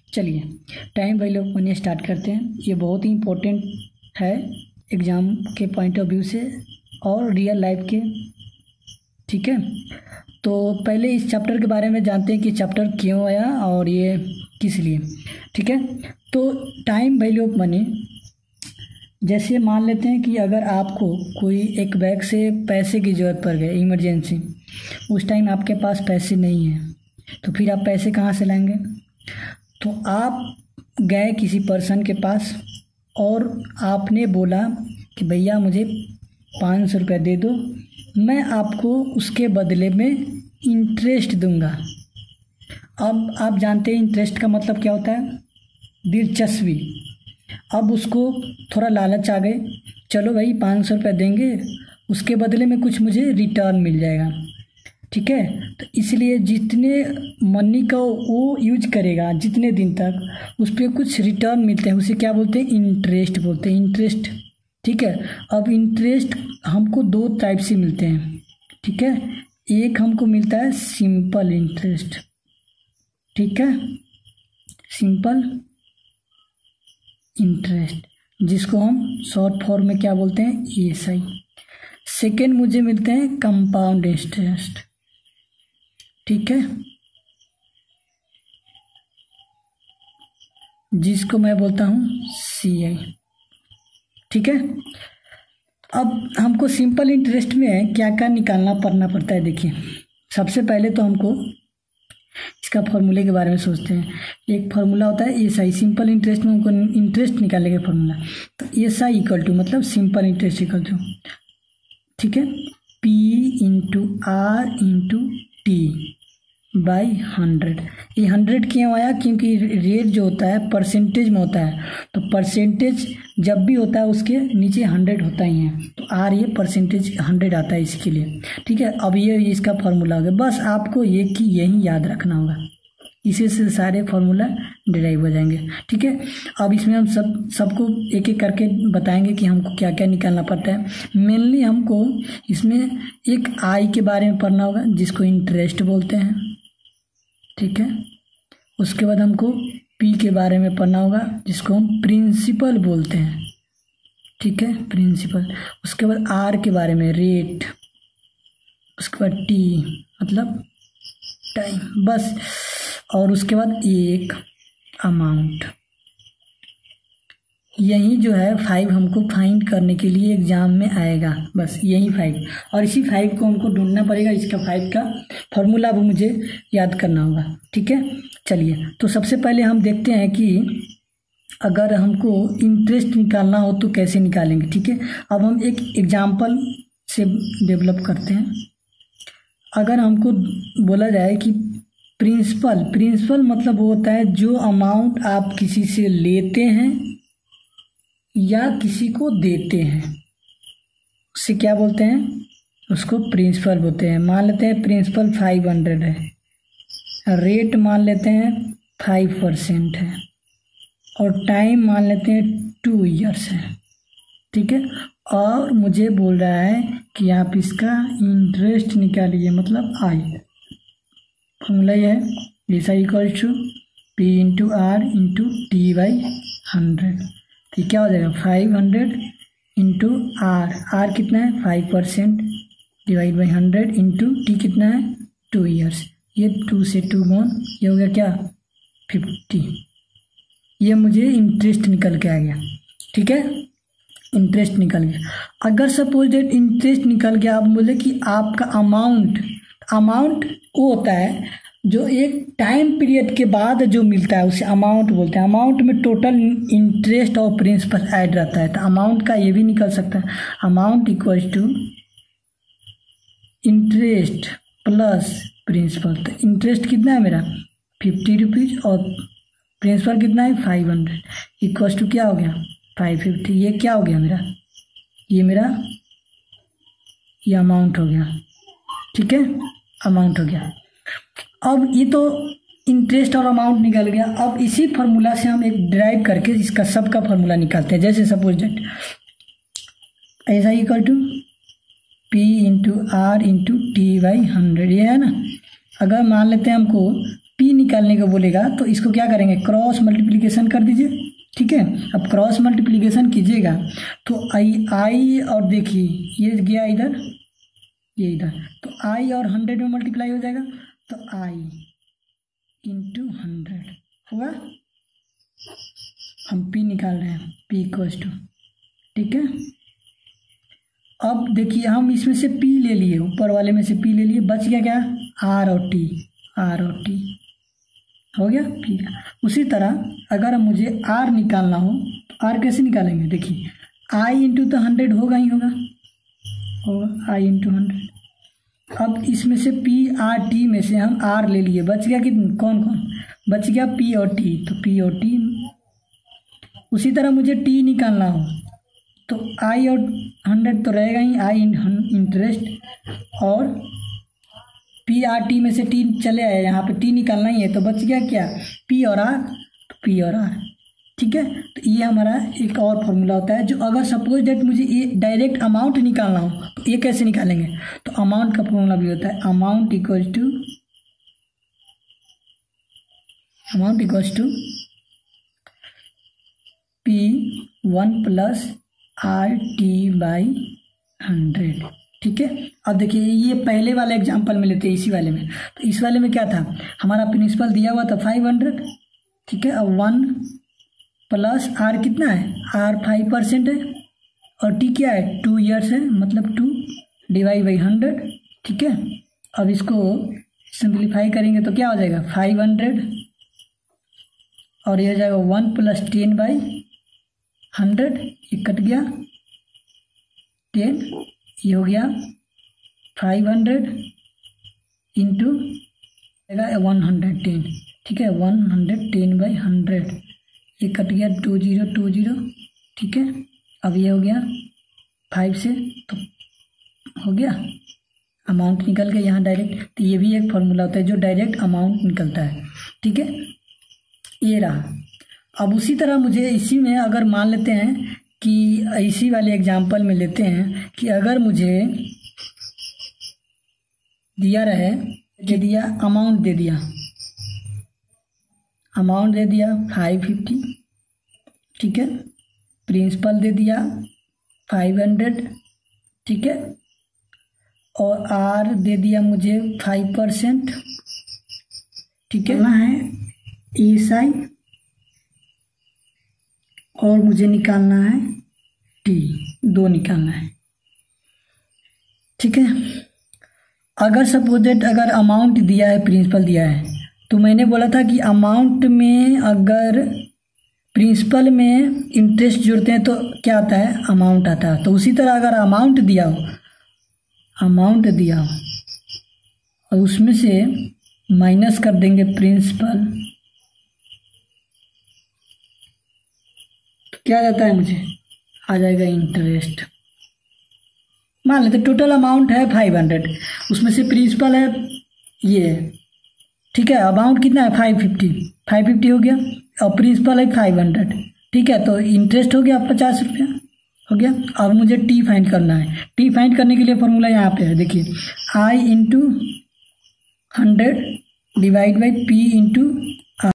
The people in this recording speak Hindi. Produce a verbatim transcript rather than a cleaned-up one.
चलिए time value of money start करते हैं। ये बहुत ही इम्पोर्टेंट है एग्ज़ाम के पॉइंट ऑफ व्यू से और रियल लाइफ के। ठीक है, तो पहले इस चैप्टर के बारे में जानते हैं कि चैप्टर क्यों आया और ये किस लिए। ठीक है, तो टाइम वैल्यू ऑफ मनी, जैसे मान लेते हैं कि अगर आपको कोई एक बैंक से पैसे की ज़रूरत पड़ गई इमरजेंसी, उस टाइम आपके पास पैसे नहीं हैं, तो फिर आप पैसे कहाँ से लाएंगे? तो आप गए किसी पर्सन के पास और आपने बोला कि भैया मुझे पाँच सौ रुपये दे दो, मैं आपको उसके बदले में इंटरेस्ट दूंगा। अब आप जानते हैं इंटरेस्ट का मतलब क्या होता है? दिलचस्पी। अब उसको थोड़ा लालच आ गए, चलो भाई पाँच सौ रुपये देंगे, उसके बदले में कुछ मुझे रिटर्न मिल जाएगा। ठीक है, तो इसलिए जितने मनी का वो यूज करेगा जितने दिन तक, उस पर कुछ रिटर्न मिलते हैं, उसे क्या बोलते हैं? इंटरेस्ट बोलते हैं, इंटरेस्ट। ठीक है, अब इंटरेस्ट हमको दो टाइप से मिलते हैं। ठीक है, एक हमको मिलता है सिंपल इंटरेस्ट। ठीक है, सिंपल इंटरेस्ट, जिसको हम शॉर्ट फॉर्म में क्या बोलते हैं? E S I. सेकेंड मुझे मिलते हैं कंपाउंड इंटरेस्ट। ठीक है, जिसको मैं बोलता हूँ सी आई। ठीक है, अब हमको सिंपल इंटरेस्ट में क्या क्या निकालना पड़ना पड़ता है। देखिए, सबसे पहले तो हमको इसका फॉर्मूले के बारे में सोचते हैं। एक फार्मूला होता है एस आई, सिंपल इंटरेस्ट में हमको इंटरेस्ट निकालने का फार्मूला। तो एस आई इक्वल टू मतलब सिंपल इंटरेस्ट इक्वल टू, ठीक है, P into R into T by hundred. ये हंड्रेड क्यों आया? क्योंकि रेट जो होता है परसेंटेज में होता है, तो परसेंटेज जब भी होता है उसके नीचे हंड्रेड होता ही है, तो आर ये परसेंटेज हंड्रेड आता है इसके लिए। ठीक है, अब ये इसका फार्मूला हो गया। बस आपको ये कि यही याद रखना होगा, इसी से सारे फार्मूला डिराइव हो जाएंगे। ठीक है, अब इसमें हम सब सबको एक एक करके बताएंगे कि हमको क्या क्या निकालना पड़ता है। मेनली हमको इसमें एक आई के बारे में पढ़ना होगा, जिसको इंटरेस्ट बोलते हैं। ठीक है, उसके बाद हमको पी के बारे में पढ़ना होगा, जिसको हम प्रिंसिपल बोलते हैं। ठीक है, प्रिंसिपल। उसके बाद आर के बारे में रेट, उसके बाद टी मतलब टाइम, बस। और उसके बाद एक अमाउंट। यही जो है फाइव हमको फाइंड करने के लिए एग्जाम में आएगा, बस यही फाइव। और इसी फाइव को हमको ढूंढना पड़ेगा, इसका फाइव का फॉर्मूला वो मुझे याद करना होगा। ठीक है, चलिए तो सबसे पहले हम देखते हैं कि अगर हमको इंटरेस्ट निकालना हो तो कैसे निकालेंगे। ठीक है, अब हम एक एग्जाम्पल से डेवलप करते हैं। अगर हमको बोला जाए कि प्रिंसिपल, प्रिंसिपल मतलब वो होता है जो अमाउंट आप किसी से लेते हैं या किसी को देते हैं, उससे क्या बोलते हैं? उसको प्रिंसिपल बोलते हैं। मान लेते हैं प्रिंसिपल फाइव हंड्रेड है, रेट मान लेते हैं फाइव परसेंट है, और टाइम मान लेते हैं टू ईयर्स है। ठीक है, और मुझे बोल रहा है कि आप इसका इंटरेस्ट निकालिए, मतलब आई। फॉर्मूला ये है S I equal to P into R into T by hundred. तो क्या हो जाएगा? Five hundred into R, R कितना है? Five percent divide by hundred into T कितना है? Two years. ये टू से टू गॉन, ये हो गया क्या? फिफ्टी। ये मुझे इंटरेस्ट निकल के आ गया। ठीक है, इंटरेस्ट निकल गया। अगर सपोज डेट इंटरेस्ट निकल गया, आप बोले कि आपका अमाउंट, अमाउंट वो होता है जो एक टाइम पीरियड के बाद जो मिलता है उसे अमाउंट बोलते हैं। अमाउंट में टोटल इंटरेस्ट और प्रिंसिपल ऐड रहता है, तो अमाउंट का ये भी निकल सकता है। Amount equal to interest plus principal. तो इंटरेस्ट कितना है मेरा? फिफ्टी रुपीज़, और प्रिंसिपल कितना है? Five hundred. इक्वल टू क्या हो गया? Five fifty. ये क्या हो गया मेरा? ये मेरा ये अमाउंट हो गया। ठीक है, अमाउंट हो गया। अब ये तो इंटरेस्ट और अमाउंट निकल गया। अब इसी फार्मूला से हम एक ड्राइव करके इसका सबका फार्मूला निकालते हैं। जैसे सपोज डेट ऐसा equal to P into R into T by hundred, ये है ना। अगर मान लेते हैं हमको पी निकालने को बोलेगा तो इसको क्या करेंगे, क्रॉस मल्टीप्लिकेशन कर दीजिए। ठीक है, अब क्रॉस मल्टीप्लिकेशन कीजिएगा तो आई आई और देखिए ये गया इधर, ये इधर, तो आई और हंड्रेड में मल्टीप्लाई हो जाएगा, तो आई इंटू हंड्रेड हुआ। हम पी निकाल रहे हैं, पी इक्वल्स टू, ठीक है। अब देखिए हम इसमें से पी ले लिए, ऊपर वाले में से पी ले लिए, बच गया क्या, आर और टी, आर और टी हो गया पी का। उसी तरह अगर मुझे आर निकालना हो तो आर कैसे निकालेंगे, देखिए आई इंटू तो हंड्रेड होगा ही होगा, होगा आई इंटू हंड्रेड। अब इसमें से पी आर टी में से हम आर ले लिए, बच गया कि कौन कौन, बच गया पी और टी, तो पी और टी। उसी तरह मुझे टी निकालना हो तो आई और हंड्रेड तो रहेगा ही, आई इंटरेस्ट, और पी आर टी में से टी चले आए, यहाँ पे टी निकालना ही है, तो बच गया क्या, पी और आर, तो पी और आर। ठीक है, तो ये हमारा एक और फॉर्मूला होता है, जो अगर सपोज डेट मुझे ये डायरेक्ट अमाउंट निकालना हो तो ये कैसे निकालेंगे, तो अमाउंट का फॉर्मूला भी होता है, amount equals to amount equals to P one plus R T by hundred. ठीक है, अब देखिए ये पहले वाले एग्जाम्पल में लेते हैं, इसी वाले में, तो इस वाले में क्या था, हमारा प्रिंसिपल दिया हुआ था फाइव हंड्रेड। ठीक है, अब वन प्लस आर कितना है, आर फाइव परसेंट है, और टी क्या है, टू ईयर्स है, मतलब टू डिवाइड बाई हंड्रेड। ठीक है, अब इसको सिंप्लीफाई करेंगे तो क्या हो जाएगा, फाइव हंड्रेड, और ये हो जाएगा one plus ten by hundred, ये कट गया टेन, ये हो गया five hundred into one hundred ten. ठीक है, one hundred ten by hundred, ये कट गया टू जीरो टू जीरो। ठीक है, अब ये हो गया फाइव से, तो हो गया अमाउंट निकल गया यहाँ डायरेक्ट। तो ये भी एक फॉर्मूला होता है जो डायरेक्ट अमाउंट निकलता है। ठीक है, ये रहा। अब उसी तरह मुझे इसी में अगर मान लेते हैं कि इसी वाले एग्जाम्पल में लेते हैं कि अगर मुझे दिया रहे कि दिया अमाउंट दे दिया अमाउंट दे दिया फाइव फिफ्टी। ठीक है, प्रिंसिपल दे दिया फाइव हंड्रेड। ठीक है, और आर दे दिया मुझे फाइव परसेंट। ठीक है, ना है ई एस आई, और मुझे निकालना है टी, दो निकालना है। ठीक है, अगर सपोज दैट अगर अमाउंट दिया है, प्रिंसिपल दिया है, तो मैंने बोला था कि अमाउंट में अगर प्रिंसिपल में इंटरेस्ट जोड़ते हैं तो क्या आता है, अमाउंट आता है। तो उसी तरह अगर अमाउंट दिया हो अमाउंट दिया हो और उसमें से माइनस कर देंगे प्रिंसिपल, तो क्या जाता है, मुझे आ जाएगा इंटरेस्ट। मान लेते टोटल अमाउंट है फाइव हंड्रेड, उसमें से प्रिंसिपल है ये। ठीक है, अमाउंट कितना है फाइव फिफ्टी, फाइव फिफ्टी हो गया, और प्रिंसिपल है फाइव हंड्रेड। ठीक है, तो इंटरेस्ट हो गया पचास रुपया हो गया। अब मुझे टी फाइंड करना है। टी फाइंड करने के लिए फॉर्मूला यहाँ पे है, देखिए I into hundred divide by P into